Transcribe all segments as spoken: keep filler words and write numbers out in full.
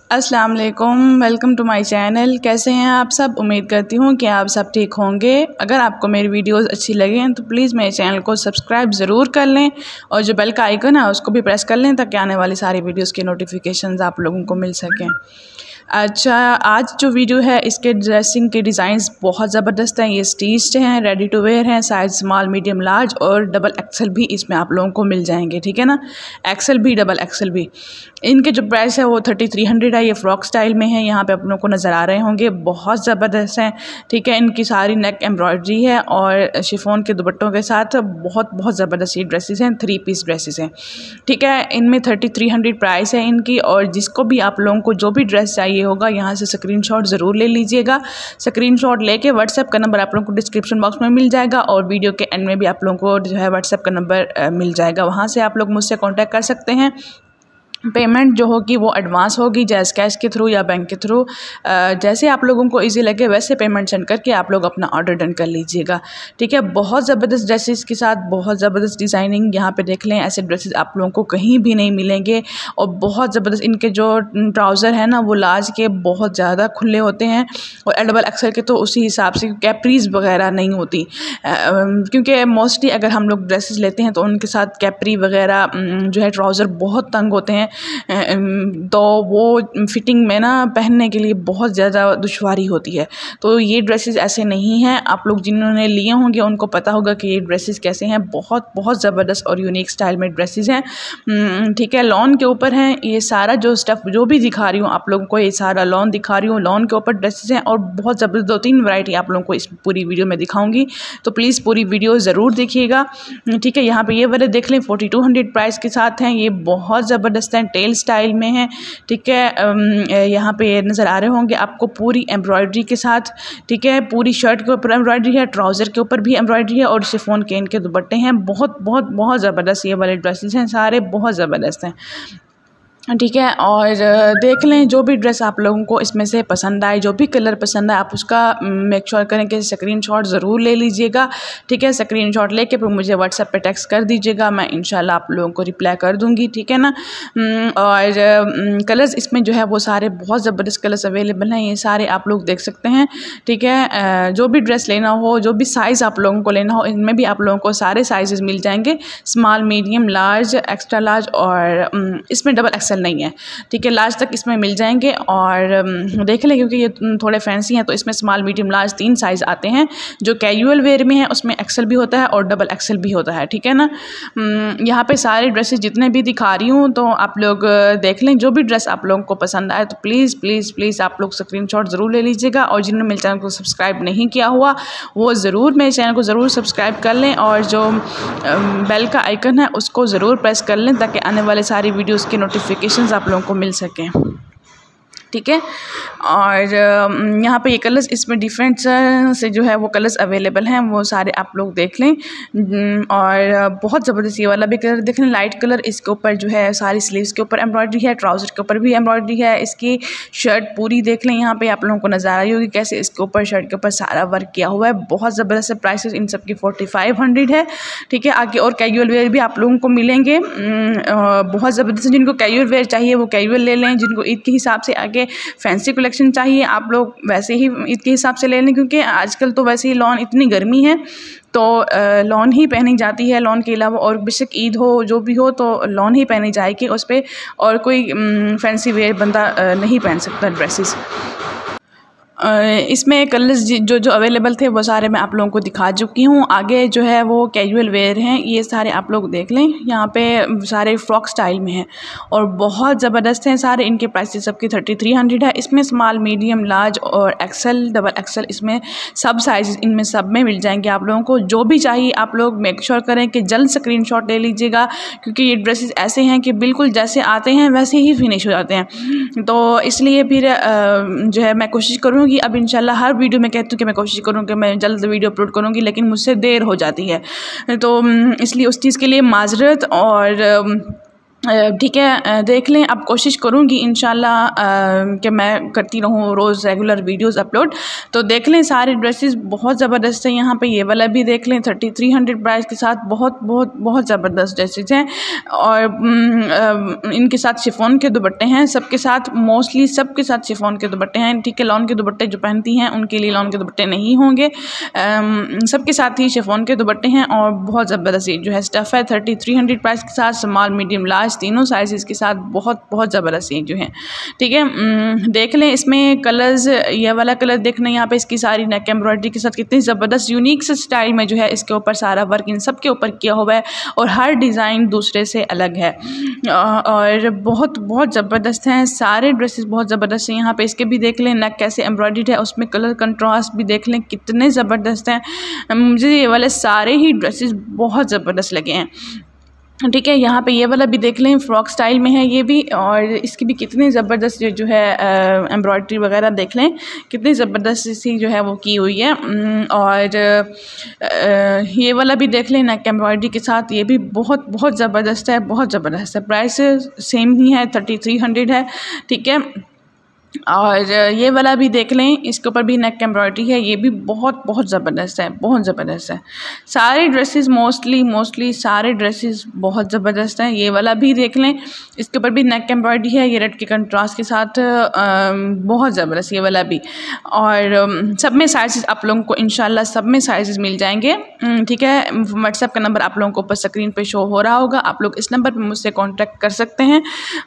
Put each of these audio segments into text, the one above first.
अस्सलाम वालेकुम, welcome to my channel. कैसे हैं आप सब? उम्मीद करती हूँ कि आप सब ठीक होंगे। अगर आपको मेरी वीडियोस अच्छी लगें तो प्लीज़ मेरे चैनल को सब्सक्राइब ज़रूर कर लें और जो बेल का आइकन है उसको भी प्रेस कर लें ताकि आने वाली सारी वीडियोस के नोटिफिकेशंस आप लोगों को मिल सकें। अच्छा, आज जो वीडियो है इसके ड्रेसिंग के डिज़ाइंस बहुत ज़बरदस्त हैं। ये स्टिच्ड हैं, रेडी टू वेयर हैं, साइज स्मॉल, मीडियम, लार्ज और डबल एक्सल भी इसमें आप लोगों को मिल जाएंगे। ठीक है ना, एक्सल भी, डबल एक्सल भी। इनके जो प्राइस है वो थर्टी थ्री हंड्रेड है। ये फ्रॉक स्टाइल में है, यहाँ पे आप लोगों को नज़र आ रहे होंगे, बहुत ज़बरदस्त हैं। ठीक है, इनकी सारी नेक एम्ब्रॉयडरी है और शिफॉन के दुपट्टों के साथ बहुत बहुत ज़बरदस्त ये ड्रेसेस हैं, थ्री पीस ड्रेसेस हैं। ठीक है, इनमें थर्टी थ्री हंड्रेड प्राइस है इनकी। और जिसको भी आप लोगों को जो भी ड्रेस चाहिए होगा यहाँ से स्क्रीनशॉट ज़रूर ले लीजिएगा। स्क्रीनशॉट लेके व्हाट्सएप का नंबर आप लोगों को डिस्क्रिप्शन बॉक्स में मिल जाएगा और वीडियो के एंड में भी आप लोगों को जो है व्हाट्सएप का नंबर मिल जाएगा। वहाँ से आप लोग मुझसे कॉन्टैक्ट कर सकते हैं। पेमेंट जो होगी वो एडवांस होगी, जैस कैश के थ्रू या बैंक के थ्रू, जैसे आप लोगों को इजी लगे वैसे पेमेंट सेंड करके आप लोग अपना ऑर्डर डन कर लीजिएगा। ठीक है, बहुत ज़बरदस्त ड्रेसेस के साथ बहुत ज़बरदस्त डिज़ाइनिंग यहाँ पे देख लें। ऐसे ड्रेसेस आप लोगों को कहीं भी नहीं मिलेंगे और बहुत ज़बरदस्त इनके जो ट्राउज़र है ना वो लार्ज के बहुत ज़्यादा खुले होते हैं और डबल एक्सल के तो उसी हिसाब से कैप्रीज वगैरह नहीं होती, क्योंकि मोस्टली अगर हम लोग ड्रेसेस लेते हैं तो उनके साथ कैप्री वगैरह जो है ट्राउज़र बहुत तंग होते हैं, तो वो फिटिंग में ना पहनने के लिए बहुत ज़्यादा दुश्वारी होती है। तो ये ड्रेसेस ऐसे नहीं हैं। आप लोग जिन्होंने लिए होंगे उनको पता होगा कि ये ड्रेसेस कैसे हैं। बहुत बहुत ज़बरदस्त और यूनिक स्टाइल में ड्रेसेस हैं। ठीक है, लॉन के ऊपर हैं ये सारा जो स्टफ़ जो भी दिखा रही हूँ आप लोगों को, ये सारा लॉन दिखा रही हूँ। लॉन के ऊपर ड्रेसेस हैं और बहुत ज़बरदस्त दो तीन वैरायटी आप लोगों को इस पूरी वीडियो में दिखाऊंगी, तो प्लीज़ पूरी वीडियो ज़रूर देखिएगा। ठीक है, यहाँ पे ये वाले देख लें, फोर्टी टू हंड्रेड प्राइस के साथ हैं। ये बहुत ज़बरदस्त हैं, टेल स्टाइल में है। ठीक है, यहाँ पे नज़र आ रहे होंगे आपको पूरी एम्ब्रॉयडरी के साथ। ठीक है, पूरी शर्ट के ऊपर एम्ब्रॉयडरी है, ट्राउज़र के ऊपर भी एम्ब्रॉयडरी है और शिफॉन के इनके दुपट्टे हैं। बहुत बहुत बहुत ज़बरदस्त ये वाले ड्रेसेस हैं, सारे बहुत ज़बरदस्त हैं। ठीक है, और देख लें जो भी ड्रेस आप लोगों को इसमें से पसंद आए, जो भी कलर पसंद आए आप उसका मेक श्योर करें कि स्क्रीनशॉट ज़रूर ले लीजिएगा। ठीक है, स्क्रीनशॉट लेके फिर मुझे व्हाट्सएप पे टेक्स्ट कर दीजिएगा, मैं इंशाल्लाह आप लोगों को रिप्लाई कर दूंगी। ठीक है ना, और कलर्स इसमें जो है वो सारे बहुत ज़बरदस्त कलर्स अवेलेबल हैं, ये सारे आप लोग देख सकते हैं। ठीक है, जो भी ड्रेस लेना हो, जो भी साइज़ आप लोगों को लेना हो, इनमें भी आप लोगों को सारे साइज़ मिल जाएंगे, small, medium, large, extra large और इसमें डबल एक्सल नहीं है। ठीक है, लार्ज तक इसमें मिल जाएंगे। और देख लें क्योंकि ये थोड़े फैंसी हैं तो इसमें स्मॉल, मीडियम, लार्ज तीन साइज़ आते हैं। जो कैजुअल वेयर में है उसमें एक्सल भी होता है और डबल एक्सल भी होता है। ठीक है ना, यहाँ पे सारे ड्रेसेस जितने भी दिखा रही हूँ तो आप लोग देख लें, जो भी ड्रेस आप लोगों को पसंद आए तो प्लीज़ प्लीज़ प्लीज़ आप लोग स्क्रीनशॉट ज़रूर ले लीजिएगा। और जिन्होंने मेरे चैनल को सब्सक्राइब नहीं किया हुआ वो ज़रूर मेरे चैनल को ज़रूर सब्सक्राइब कर लें और जो बेल का आइकन है उसको ज़रूर प्रेस कर लें ताकि आने वाले सारी वीडियोज़ की नोटिफिकेशन आप लोगों को मिल सकें। ठीक है, और यहाँ पे ये कलर्स इसमें डिफरेंट से जो है वो कलर्स अवेलेबल हैं, वो सारे आप लोग देख लें। और बहुत ज़बरदस्त ये वाला भी कलर देख लें, लाइट कलर। इसके ऊपर जो है सारी स्लीव्स के ऊपर एम्ब्रॉयडरी है, ट्राउज़र के ऊपर भी एम्ब्रॉयडरी है। इसकी शर्ट पूरी देख लें, यहाँ पे आप लोगों को नज़र आ रही होगी कैसे इसके ऊपर शर्ट के ऊपर सारा वर्क किया हुआ है। बहुत ज़बरदस्त प्राइसेस इन सब की फोर्टी फाइव हंड्रेड है। ठीक है, आगे और कैजुअल वेयर भी आप लोगों को मिलेंगे, बहुत ज़बरदस्त। जिनको कैजुअल वेयर चाहिए वो कैजुअल ले लें, जिनको ईद के हिसाब से आगे फैंसी कलेक्शन चाहिए आप लोग वैसे ही ईद के हिसाब से ले लें, क्योंकि आजकल तो वैसे ही लॉन इतनी गर्मी है तो लॉन ही पहनी जाती है। लॉन के अलावा और बेशक ईद हो जो भी हो तो लॉन ही पहनी जाएगी उस पर, और कोई फैंसी वेयर बंदा नहीं पहन सकता ड्रेसेस। इसमें कलर्स जो जो अवेलेबल थे वो सारे मैं आप लोगों को दिखा चुकी हूँ। आगे जो है वो कैजुअल वेयर हैं, ये सारे आप लोग देख लें, यहाँ पे सारे फ्रॉक स्टाइल में हैं और बहुत ज़बरदस्त हैं सारे। इनके प्राइसेस सबकी थर्टी थ्री हंड्रेड है। इसमें स्मॉल, मीडियम, लार्ज और एक्सल, डबल एक्सल, इसमें सब साइज इनमें सब में मिल जाएंगे। आप लोगों को जो भी चाहिए आप लोग मेक श्योर करें कि जल्द स्क्रीनशॉट ले लीजिएगा, क्योंकि ये ड्रेसेस ऐसे हैं कि बिल्कुल जैसे आते हैं वैसे ही फिनिश हो जाते हैं। तो इसलिए फिर जो है मैं कोशिश करूँ कि अब इंशाल्लाह हर वीडियो में कहती हूँ कि मैं कोशिश करूँ कि मैं जल्द वीडियो अपलोड करूँगी, लेकिन मुझसे देर हो जाती है, तो इसलिए उस चीज़ के लिए माजरत। और ठीक है, देख लें। अब कोशिश करूँगी इंशाल्लाह कि मैं करती रहूँ रोज़ रेगुलर वीडियोस अपलोड। तो देख लें सारे ड्रेसेस बहुत ज़बरदस्त हैं। यहाँ पे ये वाला भी देख लें थर्टी थ्री हंड्रेड प्राइस के साथ, बहुत बहुत बहुत ज़बरदस्त ड्रेसेस हैं। और इनके साथ शिफॉन के दुपट्टे हैं, सबके साथ मोस्टली सबके साथ शिफॉन के दुपट्टे हैं। ठीक है, लॉन के दुपट्टे जो पहनती हैं उनके लिए लॉन के दुपट्टे नहीं होंगे, सबके साथ ही शिफॉन के दुपट्टे हैं। और बहुत ज़बरदस्त जो है स्टफ़ है, थर्टी थ्री हंड्रेड प्राइस के साथ, स्मॉल मीडियम लार्ज तीनों साइज़ के साथ बहुत बहुत ज़बरदस्त ये जो है। ठीक है, देख लें इसमें कलर्स, ये वाला कलर देख लें। यहाँ पे इसकी सारी नेक एम्ब्रॉयडरी के साथ कितनी ज़बरदस्त यूनिक से स्टाइल में जो है इसके ऊपर सारा वर्क इन सब के ऊपर किया हुआ है और हर डिज़ाइन दूसरे से अलग है और बहुत बहुत ज़बरदस्त हैं सारे ड्रेसेस, बहुत ज़बरदस्त हैं। यहाँ पे इसके भी देख लें नेक कैसे एम्ब्रॉयडर्ड है, उसमें कलर कंट्रास्ट भी देख लें कितने ज़बरदस्त हैं। मुझे ये वाले सारे ही ड्रेसेस बहुत ज़बरदस्त लगे हैं। ठीक है, यहाँ पे ये वाला भी देख लें, फ्रॉक स्टाइल में है ये भी, और इसकी भी कितनी ज़बरदस्त जो है एम्ब्रॉयडरी वगैरह देख लें कितनी ज़बरदस्त सी जो है वो की हुई है। और ये वाला भी देख लें नेक एम्ब्रॉयडरी के साथ, ये भी बहुत बहुत ज़बरदस्त है, बहुत ज़बरदस्त है। प्राइस सेम ही है, थर्टी थ्री हंड्रेड है। ठीक है, और ये वाला भी देख लें, इसके ऊपर भी नेक एम्ब्रॉयडरी है, ये भी बहुत बहुत ज़बरदस्त है, बहुत ज़बरदस्त है। सारे ड्रेसेस मोस्टली मोस्टली सारे ड्रेसेस बहुत ज़बरदस्त हैं। ये वाला भी देख लें, इसके ऊपर भी नेक एम्ब्रॉयडरी है, ये रेड के कंट्रास्ट के साथ बहुत ज़बरदस्त ये वाला भी। और सब में साइज़ आप लोगों को इंशाल्लाह सब में साइज़ मिल जाएंगे। ठीक है, व्हाट्सएप का नंबर आप लोगों को ऊपर स्क्रीन पे शो हो रहा होगा, आप लोग इस नंबर पर मुझसे कॉन्टैक्ट कर सकते हैं।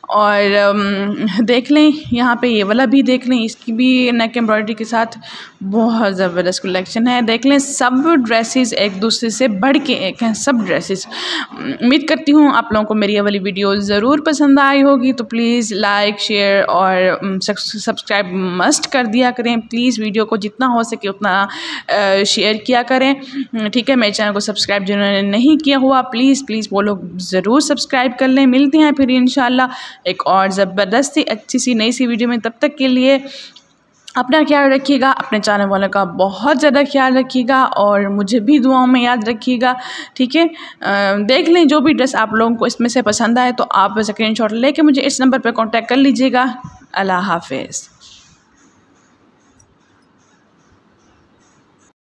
और देख लें यहाँ पर ये वाला भी देख लें, इसकी भी नेक एम्ब्रॉयडरी के साथ बहुत ज़बरदस्त कलेक्शन है। देख लें सब ड्रेसेस एक दूसरे से बढ़ के एक हैं, सब ड्रेसेस। उम्मीद करती हूँ आप लोगों को मेरी ये वाली वीडियो ज़रूर पसंद आई होगी, तो प्लीज़ लाइक शेयर और सब्सक्राइब मस्ट कर दिया करें। प्लीज़ वीडियो को जितना हो सके उतना शेयर किया करें। ठीक है, मेरे चैनल को सब्सक्राइब जिन्होंने नहीं किया हुआ प्लीज़ प्लीज़ वो लोग ज़रूर सब्सक्राइब कर लें। मिलते हैं फिर इंशाल्लाह एक और ज़बरदस्त सी अच्छी सी नई सी वीडियो में। तब तक के लिए अपना ख्याल रखिएगा, अपने चाहने वालों का बहुत ज़्यादा ख्याल रखिएगा और मुझे भी दुआओं में याद रखिएगा। ठीक है, देख लें जो भी ड्रेस आप लोगों को इसमें से पसंद आए तो आप स्क्रीनशॉट लेके मुझे इस नंबर पर कांटेक्ट कर लीजिएगा। अल्लाह हाफिज़।